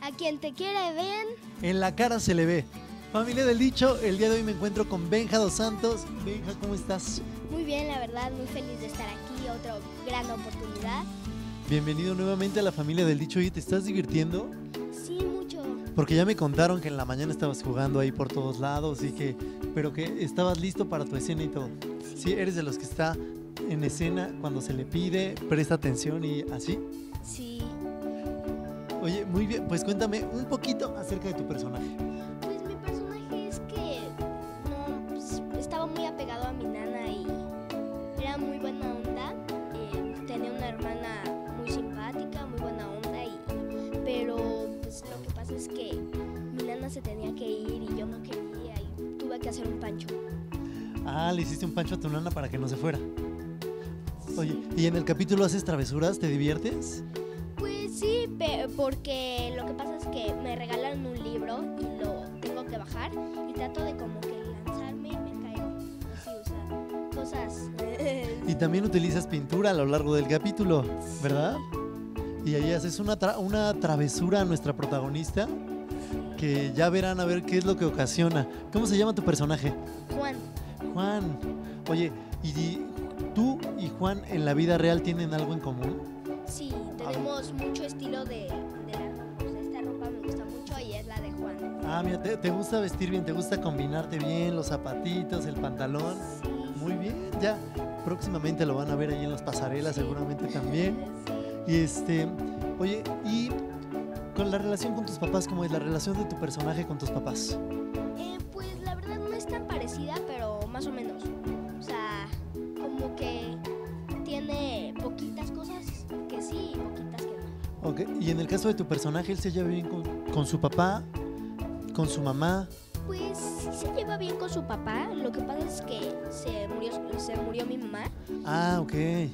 A quien te quiere ven. En la cara se le ve. Familia del Dicho, el día de hoy me encuentro con Benja dos Santos. Benja, ¿cómo estás? Muy bien, la verdad, muy feliz de estar aquí, otra gran oportunidad. Bienvenido nuevamente a la Familia del Dicho. ¿Y te estás divirtiendo? Sí, mucho. Porque ya me contaron que en la mañana estabas jugando ahí por todos lados pero que estabas listo para tu escena y todo. Sí, eres de los que está en escena cuando se le pide, presta atención y así. Sí. Oye, muy bien, pues cuéntame un poquito acerca de tu personaje. Pues mi personaje es que estaba muy apegado a mi nana y era muy buena onda. Tenía una hermana muy simpática, muy buena onda, pero pues lo que pasa es que mi nana se tenía que ir y yo no quería y tuve que hacer un pancho. Ah, le hiciste un pancho a tu nana para que no se fuera. Oye, ¿y en el capítulo haces travesuras? ¿Te diviertes? Pues sí, porque lo que pasa es que me regalaron un libro y lo tengo que bajar y trato de como que lanzarme y me caigo. Así, o sea, cosas. Y también utilizas pintura a lo largo del capítulo, ¿verdad? Y ahí haces una travesura a nuestra protagonista que ya verán a ver qué es lo que ocasiona. ¿Cómo se llama tu personaje? Juan. Juan. Oye, ¿y tú y Juan en la vida real tienen algo en común? Sí, tenemos mucho estilo de esta ropa me gusta mucho y es la de Juan. Ah, mira, te gusta vestir bien, te gusta combinarte bien, los zapatitos, el pantalón. Sí. Muy bien, ya próximamente lo van a ver ahí en las pasarelas, Sí. seguramente también. Sí. Y oye, y con la relación con tus papás, ¿cómo es la relación de tu personaje con tus papás? Pues la verdad no es tan parecida, pero más o menos. O sea, como que tiene poquitas cosas que sí y poquitas que no. Okay. Y en el caso de tu personaje, ¿él se lleva bien con su papá, con su mamá? Pues sí se lleva bien con su papá, lo que pasa es que se murió mi mamá Ah, ok. y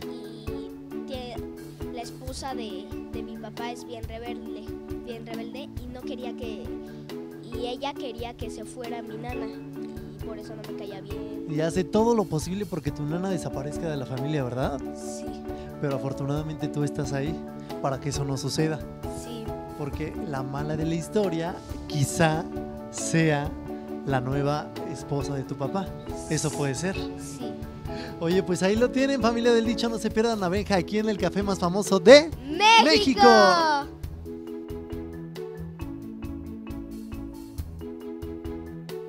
la esposa de mi papá es bien rebelde y no quería y ella quería que se fuera mi nana y por eso no me caía bien. Y hace todo lo posible porque tu nana desaparezca de la familia, ¿verdad? Sí, Pero afortunadamente tú estás ahí para que eso no suceda. sí, Porque la mala de la historia quizá sea la nueva esposa de tu papá. Eso puede ser. sí. Oye, pues ahí lo tienen, Familia del Dicho. No se pierdan a Benja aquí en el café más famoso de ¡México!